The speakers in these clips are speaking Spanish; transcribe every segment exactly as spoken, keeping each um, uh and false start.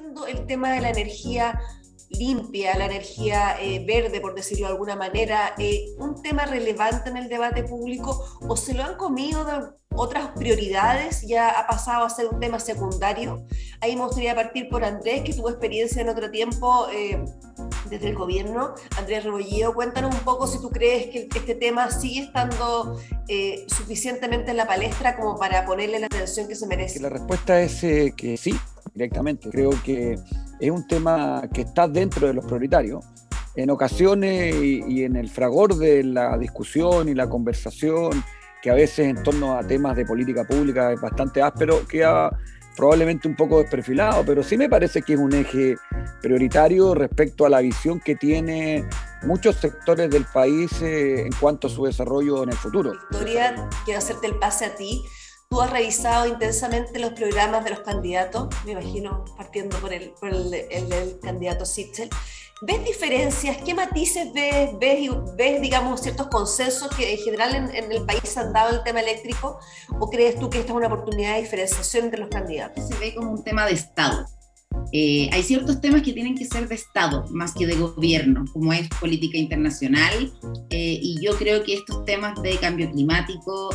siendo el tema de la energía limpia, la energía eh, verde, por decirlo de alguna manera, eh, un tema relevante en el debate público, o se lo han comido de otras prioridades, ya ha pasado a ser un tema secundario? Ahí me gustaría partir por Andrés, que tuvo experiencia en otro tiempo eh, desde el gobierno. Andrés Rebolledo, cuéntanos un poco si tú crees que este tema sigue estando eh, suficientemente en la palestra como para ponerle la atención que se merece. La respuesta es eh, que sí, directamente. Creo que es un tema que está dentro de los prioritarios. En ocasiones y, y en el fragor de la discusión y la conversación, que a veces en torno a temas de política pública es bastante áspero, queda probablemente un poco desperfilado, pero sí me parece que es un eje prioritario respecto a la visión que tiene muchos sectores del país eh, en cuanto a su desarrollo en el futuro. Victoria, quiero hacerte el pase a ti. Tú has revisado intensamente los programas de los candidatos, me imagino partiendo por el, por el, el, el candidato Sichel. ¿Ves diferencias? ¿Qué matices ves? ¿Ves, ves digamos, ciertos consensos que en general en, en el país se han dado en el tema eléctrico? ¿O crees tú que esta es una oportunidad de diferenciación entre los candidatos? Se ve como un tema de Estado. Eh, hay ciertos temas que tienen que ser de Estado más que de gobierno, como es política internacional, eh, y yo creo que estos temas de cambio climático,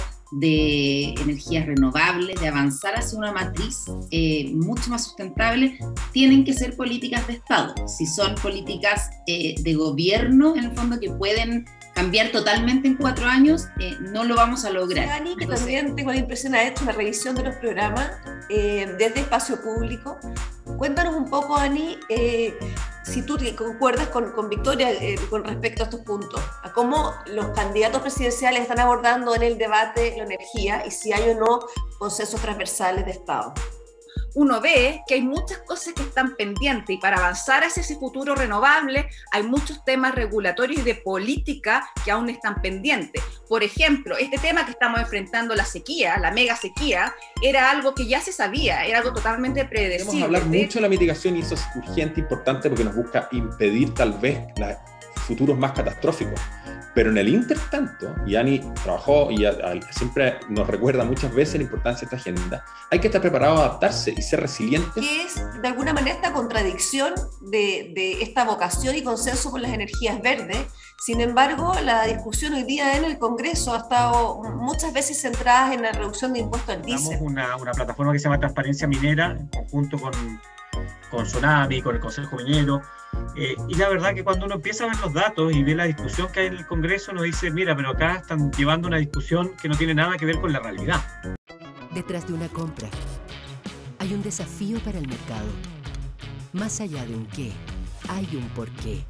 de energías renovables, de avanzar hacia una matriz eh, mucho más sustentable, tienen que ser políticas de Estado. Si son políticas eh, de gobierno, en el fondo, que pueden cambiar totalmente en cuatro años, eh, no lo vamos a lograr. Dani, que también tengo la impresión de haber hecho una revisión de los programas eh, desde espacio público. Cuéntanos un poco, Ani, eh, si tú concuerdas con, con Victoria eh, con respecto a estos puntos, a cómo los candidatos presidenciales están abordando en el debate la energía y si hay o no consensos transversales de Estado. Uno ve que hay muchas cosas que están pendientes y para avanzar hacia ese futuro renovable hay muchos temas regulatorios y de política que aún están pendientes. Por ejemplo, este tema que estamos enfrentando, la sequía, la mega sequía, era algo que ya se sabía, era algo totalmente predecible. Queremos hablar mucho de la mitigación y eso es urgente, importante, porque nos busca impedir tal vez los futuros más catastróficos. Pero en el intertanto, y Ani trabajó y a, a, siempre nos recuerda muchas veces la importancia de esta agenda, hay que estar preparado a adaptarse y ser resilientes. ¿Qué es, de alguna manera, esta contradicción de, de esta vocación y consenso por las energías verdes? Sin embargo, la discusión hoy día en el Congreso ha estado muchas veces centrada en la reducción de impuestos al diésel. Tenemos una, una plataforma que se llama Transparencia Minera, en conjunto con, con Sonami, con el Consejo Minero. Eh, y la verdad que cuando uno empieza a ver los datos y ve la discusión que hay en el Congreso, uno dice, mira, pero acá están llevando una discusión que no tiene nada que ver con la realidad. Detrás de una compra hay un desafío para el mercado. Más allá de un qué, hay un por qué.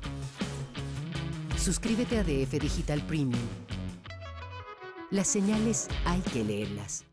Suscríbete a D F Digital Premium. Las señales hay que leerlas.